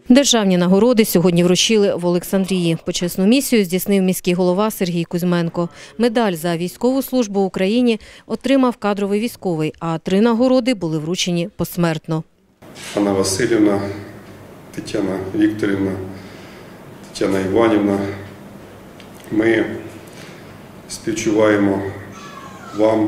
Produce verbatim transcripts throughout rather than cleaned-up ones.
Державні нагороди сьогодні вручили в Олександрії. Почесну місію здійснив міський голова Сергій Кузьменко. Медаль за військову службу Україні отримав кадровий військовий, а три нагороди були вручені посмертно. Анна Васильівна, Тетяна Вікторівна, Тетяна Іванівна, ми співчуваємо вам,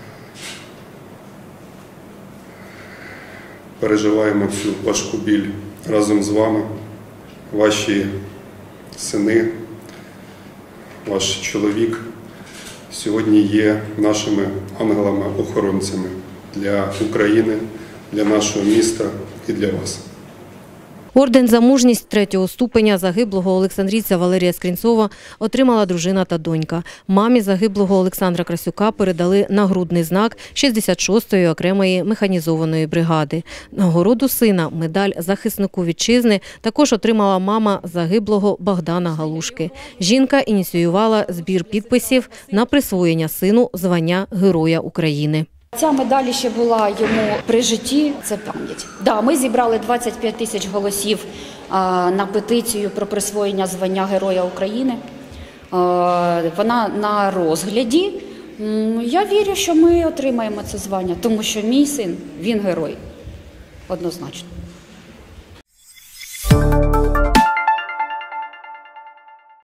переживаємо цю важку біль разом з вами. Ваші сини, ваш чоловік сьогодні є нашими ангелами-охоронцями для України, для нашого міста і для вас. Орден за мужність третього ступеня загиблого олександрійця Валерія Скринцова отримала дружина та донька. Мамі загиблого Олександра Красюка передали нагрудний знак шістдесят шостої окремої механізованої бригади. Нагороду сина, медаль захиснику вітчизни, також отримала мама загиблого Богдана Галушки. Жінка ініціювала збір підписів на присвоєння сину звання Героя України. Ця медаль ще була йому при житті, це пам'ять. Да, ми зібрали двадцять п'ять тисяч голосів а, на петицію про присвоєння звання Героя України. А, вона на розгляді. Я вірю, що ми отримаємо це звання, тому що мій син, він герой, однозначно.